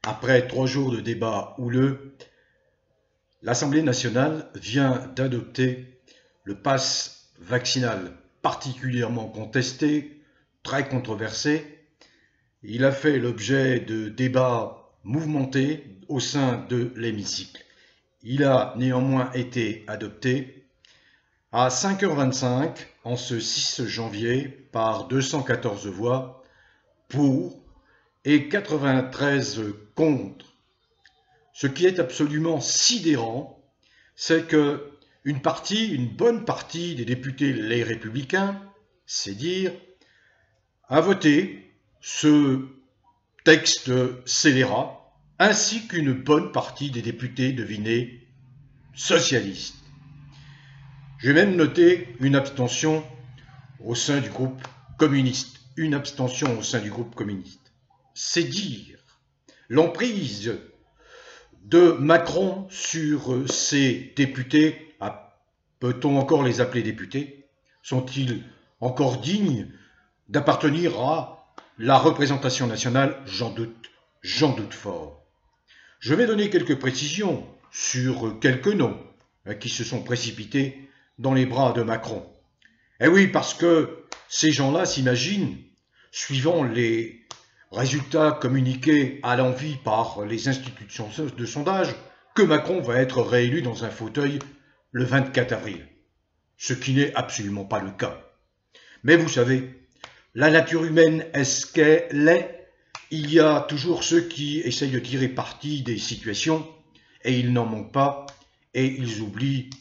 Après 3 jours de débats houleux, l'Assemblée nationale vient d'adopter le pass vaccinal particulièrement contesté, très controversé. Il a fait l'objet de débats mouvementés au sein de l'hémicycle. Il a néanmoins été adopté à 5h25 en ce 6 janvier par 214 voix pour et 93 contre. Ce qui est absolument sidérant, c'est que une bonne partie des députés les Républicains, c'est dire, a voté ce texte scélérat, ainsi qu'une bonne partie des députés, devinez, socialistes. J'ai même noté une abstention au sein du groupe communiste. Une abstention au sein du groupe communiste. C'est dire l'emprise de Macron sur ses députés. Peut-on encore les appeler députés? Sont-ils encore dignes d'appartenir à la représentation nationale? J'en doute fort. Je vais donner quelques précisions sur quelques noms qui se sont précipités dans les bras de Macron. Eh oui, parce que ces gens-là s'imaginent, suivant les résultats communiqués à l'envi par les institutions de sondage, que Macron va être réélu dans un fauteuil le 24 avril. Ce qui n'est absolument pas le cas. Mais vous savez, la nature humaine est ce qu'elle est. Il y a toujours ceux qui essayent de tirer parti des situations, et ils n'en manquent pas, et ils oublient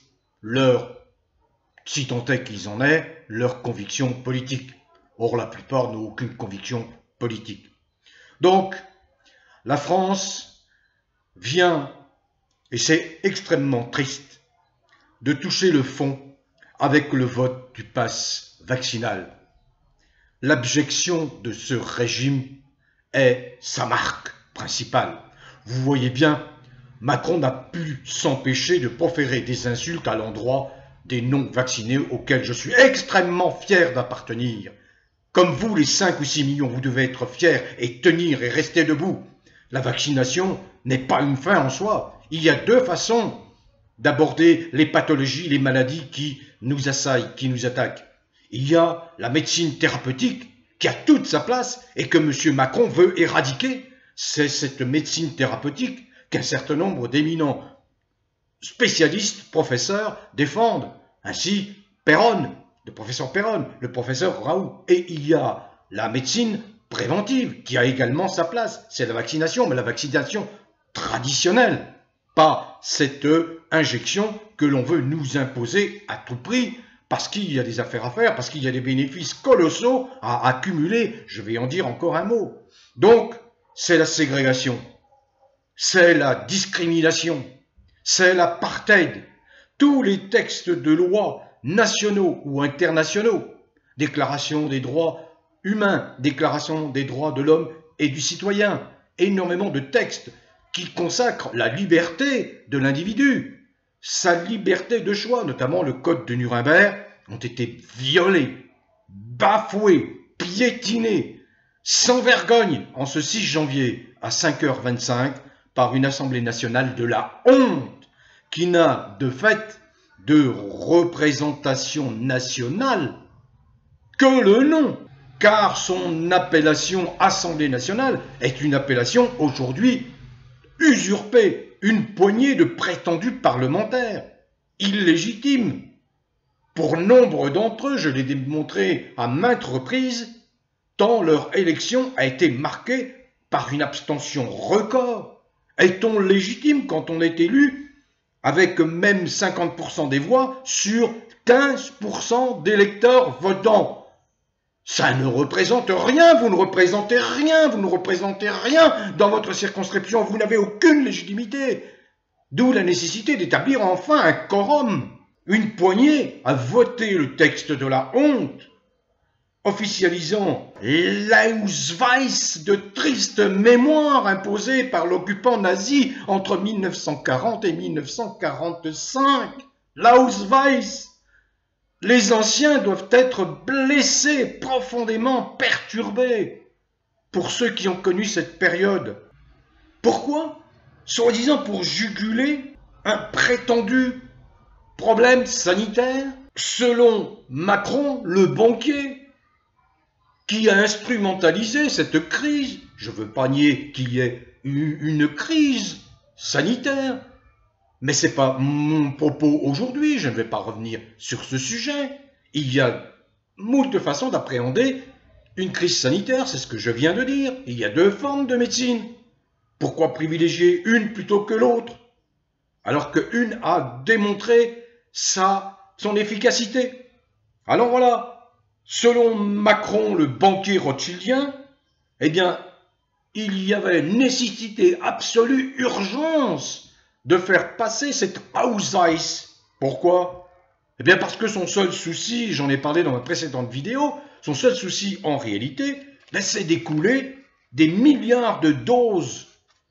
si tant est qu'ils en aient, leurs convictions politiques. Or, la plupart n'ont aucune conviction politique. Donc, la France vient, et c'est extrêmement triste, de toucher le fond avec le vote du pass vaccinal. L'abjection de ce régime est sa marque principale. Vous voyez bien, Macron n'a pu s'empêcher de proférer des insultes à l'endroit des non-vaccinés auxquels je suis extrêmement fier d'appartenir. Comme vous, les 5 ou 6 millions, vous devez être fiers et tenir et rester debout. La vaccination n'est pas une fin en soi. Il y a 2 façons d'aborder les pathologies, les maladies qui nous assaillent, qui nous attaquent. Il y a la médecine thérapeutique qui a toute sa place et que M. Macron veut éradiquer. C'est cette médecine thérapeutique qu'un certain nombre d'éminents spécialistes, professeurs, défendent. Ainsi, le professeur Perron, le professeur Raoult. Et il y a la médecine préventive qui a également sa place. C'est la vaccination, mais la vaccination traditionnelle. Pas cette injection que l'on veut nous imposer à tout prix parce qu'il y a des affaires à faire, parce qu'il y a des bénéfices colossaux à accumuler. Je vais en dire encore un mot. Donc, c'est la ségrégation, c'est la discrimination, c'est l'apartheid. Tous les textes de loi nationaux ou internationaux, déclaration des droits humains, déclaration des droits de l'homme et du citoyen, énormément de textes qui consacrent la liberté de l'individu, sa liberté de choix, notamment le code de Nuremberg, ont été violés, bafoués, piétinés, sans vergogne en ce 6 janvier à 5h25 par une Assemblée nationale de la honte qui n'a de fait de représentation nationale que le nom, car son appellation Assemblée nationale est une appellation aujourd'hui usurpée, une poignée de prétendus parlementaires, illégitimes. Pour nombre d'entre eux, je l'ai démontré à maintes reprises, tant leur élection a été marquée par une abstention record. Est-on légitime quand on est élu avec même 50% des voix sur 15% d'électeurs votants? Ça ne représente rien, vous ne représentez rien, vous ne représentez rien dans votre circonscription, vous n'avez aucune légitimité. D'où la nécessité d'établir enfin un quorum, une poignée à voter le texte de la honte, officialisant l'Ausweis de triste mémoire imposée par l'occupant nazi entre 1940 et 1945. L'Ausweis. Les anciens doivent être blessés, profondément perturbés. Pour ceux qui ont connu cette période, Pourquoi? Soi-disant pour juguler un prétendu problème sanitaire, selon Macron, le banquier, qui a instrumentalisé cette crise. Je ne veux pas nier qu'il y ait eu une crise sanitaire, mais ce n'est pas mon propos aujourd'hui, je ne vais pas revenir sur ce sujet. Il y a moult façons d'appréhender une crise sanitaire, c'est ce que je viens de dire. Il y a deux formes de médecine. Pourquoi privilégier une plutôt que l'autre, alors qu'une a démontré son efficacité? Alors voilà, selon Macron, le banquier rothschildien, eh bien, il y avait nécessité absolue, urgence, de faire passer cette Ausweis. Pourquoi? Eh bien parce que son seul souci, j'en ai parlé dans ma précédente vidéo, son seul souci en réalité, c'est d'écouler des milliards de doses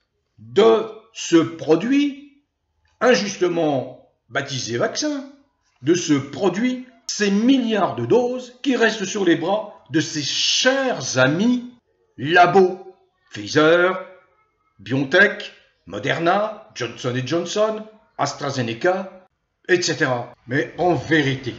de ce produit, injustement baptisé vaccin, de ce produit, ces milliards de doses qui restent sur les bras de ses chers amis labos, Pfizer, BioNTech, Moderna, Johnson & Johnson, AstraZeneca, etc. Mais en vérité,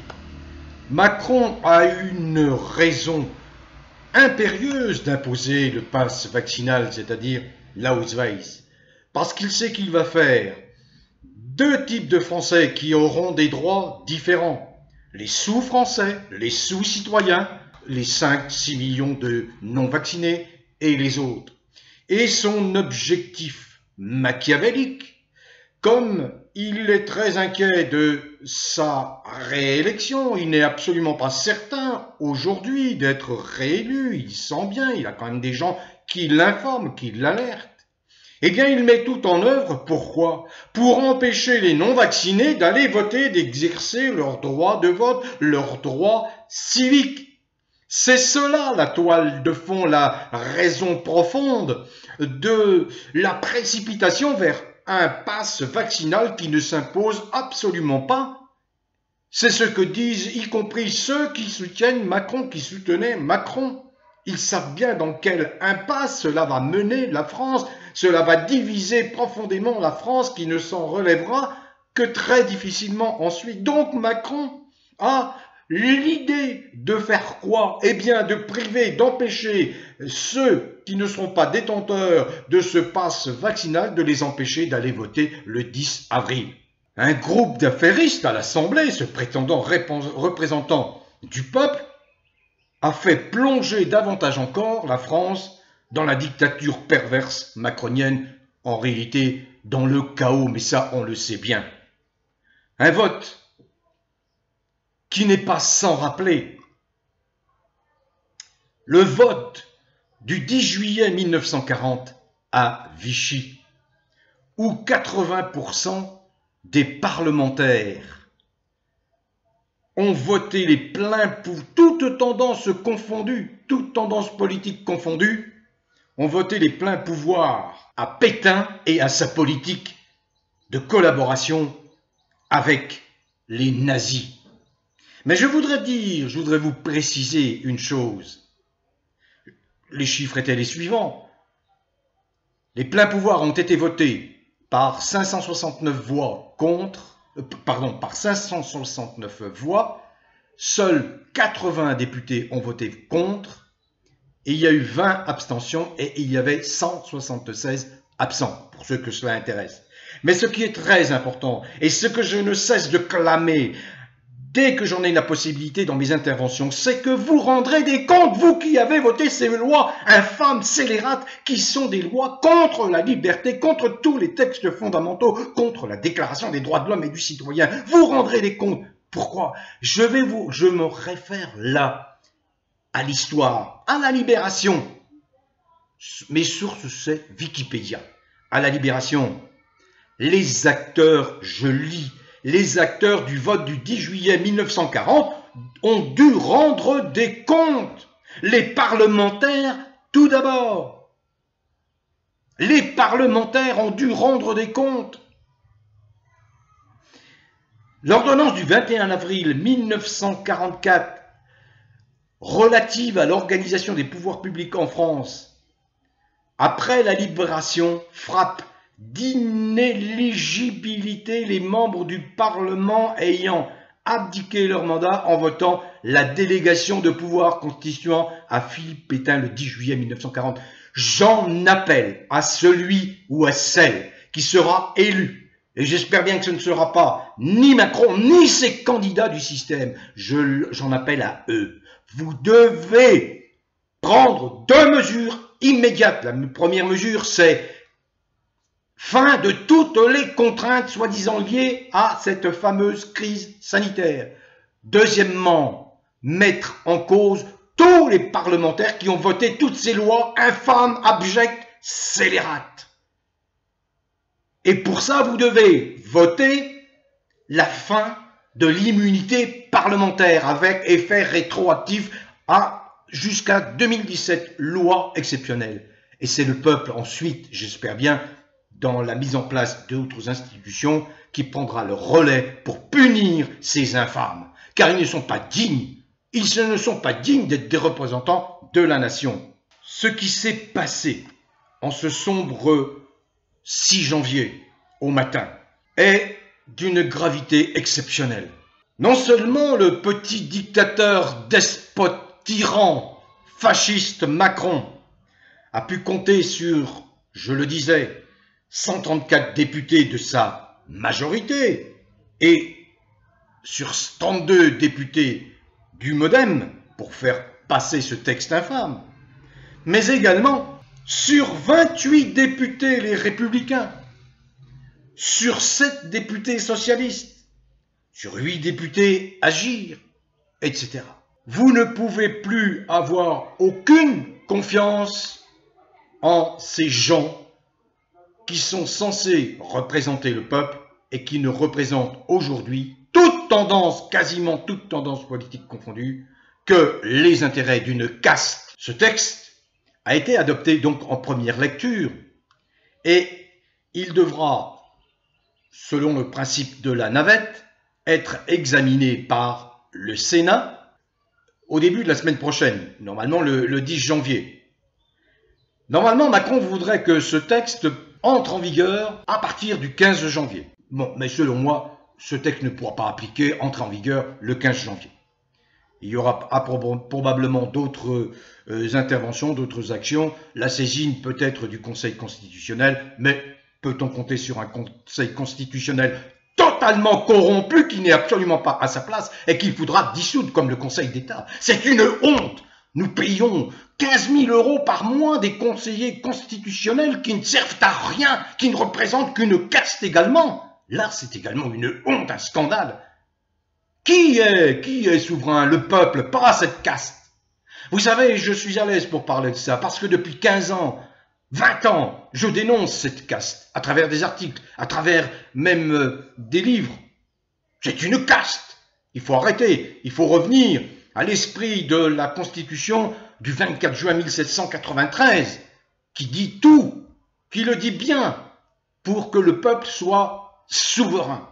Macron a une raison impérieuse d'imposer le pass vaccinal, c'est-à-dire l'Ausweis, parce qu'il sait qu'il va faire deux types de Français qui auront des droits différents. Les sous-Français, les sous-citoyens, les 5-6 millions de non-vaccinés et les autres. Et son objectif machiavélique, comme il est très inquiet de sa réélection, il n'est absolument pas certain aujourd'hui d'être réélu, il sent bien, il a quand même des gens qui l'informent, qui l'alertent. Eh bien, il met tout en œuvre, pourquoi? Pour empêcher les non-vaccinés d'aller voter, d'exercer leur droit de vote, leur droit civique. C'est cela la toile de fond, la raison profonde de la précipitation vers un pass vaccinal qui ne s'impose absolument pas. C'est ce que disent y compris ceux qui soutiennent Macron, qui soutenaient Macron. Ils savent bien dans quelle impasse cela va mener la France. Cela va diviser profondément la France qui ne s'en relèvera que très difficilement ensuite. Donc Macron a l'idée de faire quoi? Eh bien de priver, d'empêcher ceux qui ne seront pas détenteurs de ce pass vaccinal, de les empêcher d'aller voter le 10 avril. Un groupe d'affairistes à l'Assemblée, se prétendant représentant du peuple, a fait plonger davantage encore la France dans la dictature perverse macronienne, en réalité dans le chaos, mais ça on le sait bien. Un vote qui n'est pas sans rappeler le vote du 10 juillet 1940 à Vichy, où 80% des parlementaires ont voté les pleins pouvoirs, toutes tendances confondues, toutes tendances politiques confondues, ont voté les pleins pouvoirs à Pétain et à sa politique de collaboration avec les nazis. Mais je voudrais vous préciser une chose. Les chiffres étaient les suivants. Les pleins pouvoirs ont été votés par 569 voix par 569 voix, seuls 80 députés ont voté contre, et il y a eu 20 abstentions et il y avait 176 absents, pour ceux que cela intéresse. Mais ce qui est très important, et ce que je ne cesse de clamer dès que j'en ai la possibilité dans mes interventions, c'est que vous rendrez des comptes, vous qui avez voté ces lois infâmes, scélérates, qui sont des lois contre la liberté, contre tous les textes fondamentaux, contre la déclaration des droits de l'homme et du citoyen. Vous rendrez des comptes. Pourquoi? Je me réfère là à l'histoire, à la Libération. Mes sources, c'est Wikipédia. À la Libération, les acteurs, je lis, les acteurs du vote du 10 juillet 1940 ont dû rendre des comptes. Les parlementaires, tout d'abord. Les parlementaires ont dû rendre des comptes. L'ordonnance du 21 avril 1944 relative à l'organisation des pouvoirs publics en France après la libération, frappe d'inéligibilité les membres du Parlement ayant abdiqué leur mandat en votant la délégation de pouvoir constituant à Philippe Pétain le 10 juillet 1940. J'en appelle à celui ou à celle qui sera élu, et j'espère bien que ce ne sera pas ni Macron ni ses candidats du système, j'en appelle à eux. Vous devez prendre 2 mesures immédiates. La première mesure, c'est fin de toutes les contraintes soi-disant liées à cette fameuse crise sanitaire. Deuxièmement, mettre en cause tous les parlementaires qui ont voté toutes ces lois infâmes, abjectes, scélérates. Et pour ça, vous devez voter la fin de l'immunité parlementaire avec effet rétroactif jusqu'à 2017, loi exceptionnelle. Et c'est le peuple ensuite, j'espère bien, dans la mise en place d'autres institutions, qui prendra le relais pour punir ces infâmes. Car ils ne sont pas dignes, ils ne sont pas dignes d'être des représentants de la nation. Ce qui s'est passé en ce sombre 6 janvier au matin est d'une gravité exceptionnelle. Non seulement le petit dictateur, despote, tyran, fasciste Macron a pu compter sur, je le disais, 134 députés de sa majorité et sur 32 députés du MoDem pour faire passer ce texte infâme, mais également sur 28 députés les Républicains, sur 7 députés socialistes, sur 8 députés Agir, etc. Vous ne pouvez plus avoir aucune confiance en ces gens qui sont censés représenter le peuple et qui ne représentent aujourd'hui toute tendance, quasiment toute tendance politique confondue, que les intérêts d'une caste. Ce texte a été adopté donc en première lecture et il devra, selon le principe de la navette, être examiné par le Sénat au début de la semaine prochaine, normalement le 10 janvier. Normalement, Macron voudrait que ce texte entre en vigueur à partir du 15 janvier. Bon, mais selon moi, ce texte ne pourra pas entrer en vigueur le 15 janvier. Il y aura probablement d'autres interventions, d'autres actions, la saisine peut-être du Conseil constitutionnel, mais peut-on compter sur un Conseil constitutionnel totalement corrompu qui n'est absolument pas à sa place et qu'il faudra dissoudre comme le Conseil d'État? C'est une honte! Nous payons 15 000 € par mois des conseillers constitutionnels qui ne servent à rien, qui ne représentent qu'une caste également. Là, c'est également une honte, un scandale. Qui est souverain? Le peuple, pas cette caste. Vous savez, je suis à l'aise pour parler de ça, parce que depuis 15 ans, 20 ans, je dénonce cette caste, à travers des articles, à travers même des livres. C'est une caste. Il faut arrêter, il faut revenir à l'esprit de la Constitution du 24 juin 1793, qui dit tout, qui le dit bien, pour que le peuple soit souverain.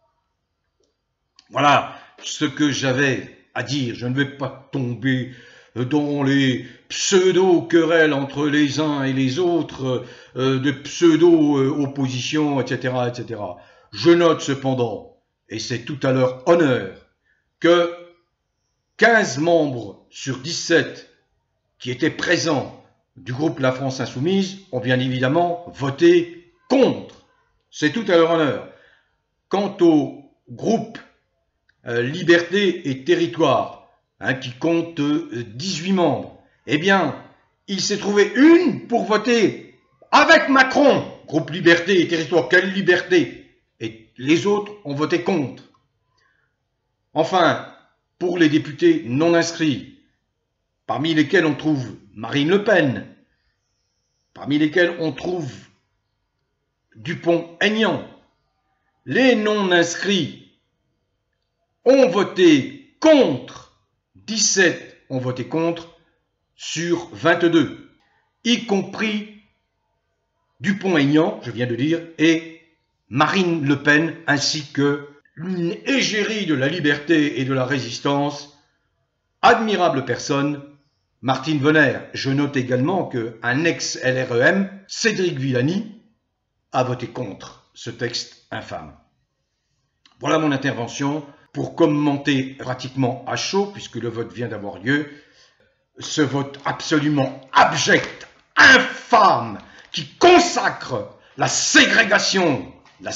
Voilà ce que j'avais à dire. Je ne vais pas tomber dans les pseudo-querelles entre les uns et les autres, de pseudo-opposition, etc., etc. Je note cependant, et c'est tout à leur honneur, que 15 membres sur 17 qui étaient présents du groupe La France Insoumise ont bien évidemment voté contre. C'est tout à leur honneur. Quant au groupe Liberté et Territoire, qui compte 18 membres, eh bien, il s'est trouvé une pour voter avec Macron. Groupe Liberté et Territoire, quelle liberté? Et les autres ont voté contre. Enfin, pour les députés non inscrits, parmi lesquels on trouve Marine Le Pen, parmi lesquels on trouve Dupont-Aignan, les non inscrits ont voté contre, 17 ont voté contre sur 22, y compris Dupont-Aignan, je viens de dire, et Marine Le Pen, ainsi que une égérie de la liberté et de la résistance, admirable personne, Martine Vonner. Je note également qu'un ex-LREM, Cédric Villani, a voté contre ce texte infâme. Voilà mon intervention pour commenter pratiquement à chaud, puisque le vote vient d'avoir lieu, ce vote absolument abject, infâme, qui consacre la ségrégation,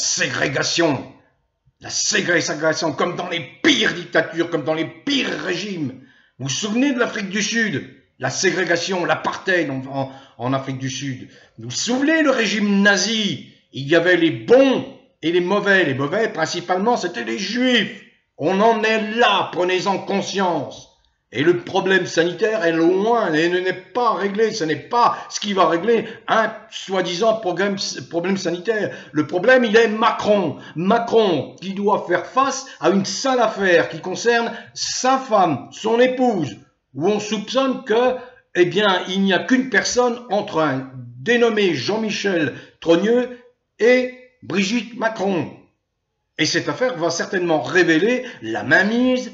comme dans les pires dictatures, comme dans les pires régimes. Vous vous souvenez de l'Afrique du Sud? La ségrégation, l'apartheid en Afrique du Sud. Vous vous souvenez le régime nazi? Il y avait les bons et les mauvais. Les mauvais, principalement, c'était les juifs. On en est là, prenez-en conscience. Et le problème sanitaire est loin, et n'est pas réglé. Ce n'est pas ce qui va régler un soi-disant problème sanitaire. Le problème, il est Macron. Macron qui doit faire face à une sale affaire qui concerne sa femme, son épouse, où on soupçonne que, eh bien, il n'y a qu'une personne entre un dénommé Jean-Michel Trogneux et Brigitte Macron. Et cette affaire va certainement révéler la mainmise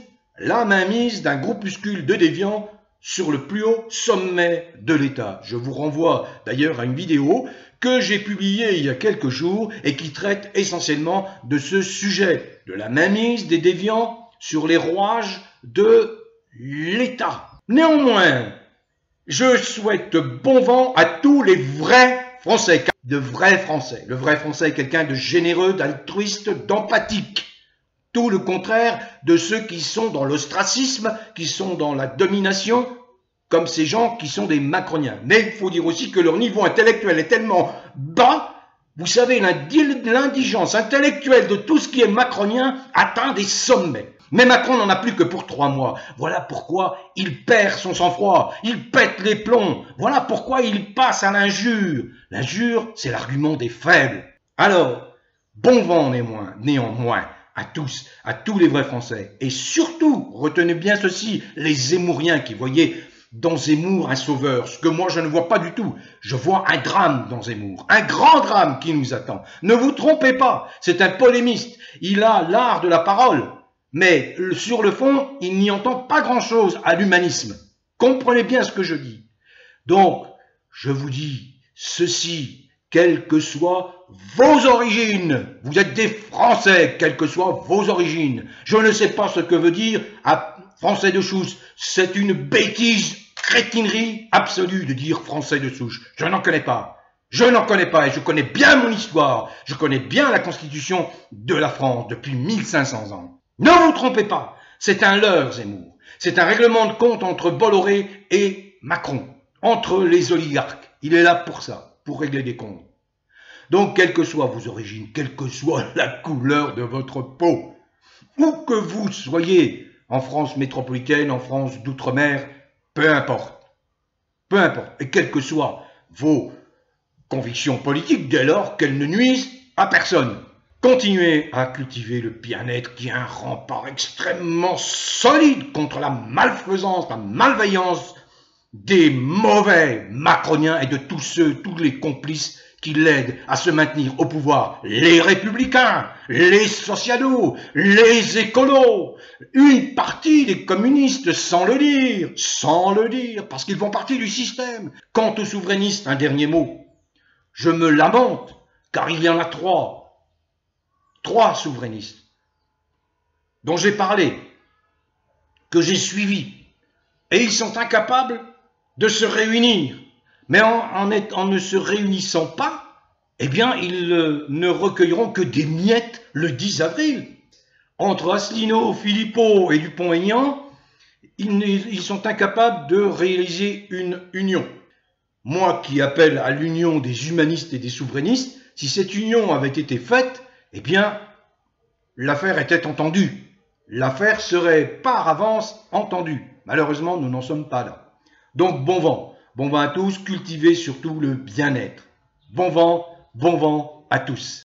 d'un groupuscule de déviants sur le plus haut sommet de l'État. Je vous renvoie d'ailleurs à une vidéo que j'ai publiée il y a quelques jours et qui traite essentiellement de ce sujet, de la mainmise des déviants sur les rouages de l'État. Néanmoins, je souhaite bon vent à tous les vrais Français, de vrais Français. Le vrai Français est quelqu'un de généreux, d'altruiste, d'empathique. Tout le contraire de ceux qui sont dans l'ostracisme, qui sont dans la domination, comme ces gens qui sont des macroniens. Mais il faut dire aussi que leur niveau intellectuel est tellement bas, vous savez, l'indigence intellectuelle de tout ce qui est macronien atteint des sommets. Mais Macron n'en a plus que pour 3 mois. Voilà pourquoi il perd son sang-froid, il pète les plombs. Voilà pourquoi il passe à l'injure. L'injure, c'est l'argument des faibles. Alors, bon vent néanmoins à tous les vrais Français. Et surtout, retenez bien ceci, les Zemmouriens qui voyaient dans Zemmour un sauveur, ce que moi je ne vois pas du tout. Je vois un drame dans Zemmour, un grand drame qui nous attend. Ne vous trompez pas, c'est un polémiste, il a l'art de la parole. Mais sur le fond, il n'y entend pas grand-chose à l'humanisme. Comprenez bien ce que je dis. Donc, je vous dis ceci, quelles que soient vos origines, vous êtes des Français, quelles que soient vos origines. Je ne sais pas ce que veut dire Français de souche. C'est une bêtise, crétinerie absolue de dire Français de souche. Je n'en connais pas. Je n'en connais pas et je connais bien mon histoire. Je connais bien la constitution de la France depuis 1500 ans. Ne vous trompez pas, c'est un leurre, Zemmour. C'est un règlement de compte entre Bolloré et Macron, entre les oligarques. Il est là pour ça, pour régler des comptes. Donc, quelles que soient vos origines, quelle que soit la couleur de votre peau, où que vous soyez, en France métropolitaine, en France d'outre-mer, peu importe. Peu importe. Et quelles que soient vos convictions politiques, dès lors qu'elles ne nuisent à personne. Continuez à cultiver le bien-être qui est un rempart extrêmement solide contre la malfaisance, la malveillance des mauvais macroniens et de tous les complices qui l'aident à se maintenir au pouvoir. Les républicains, les socialos, les écolos, une partie des communistes sans le dire, parce qu'ils font partie du système. Quant aux souverainistes, un dernier mot, je me lamente, car il y en a 3 souverainistes dont j'ai parlé, que j'ai suivis, et ils sont incapables de se réunir. Mais en ne se réunissant pas, eh bien, ils ne recueilleront que des miettes le 10 avril. Entre Asselineau, Philippot et Dupont-Aignan, ils sont incapables de réaliser une union. Moi qui appelle à l'union des humanistes et des souverainistes, si cette union avait été faite, eh bien, l'affaire était entendue. L'affaire serait par avance entendue. Malheureusement, nous n'en sommes pas là. Donc, bon vent à tous, cultivez surtout le bien-être. Bon vent à tous.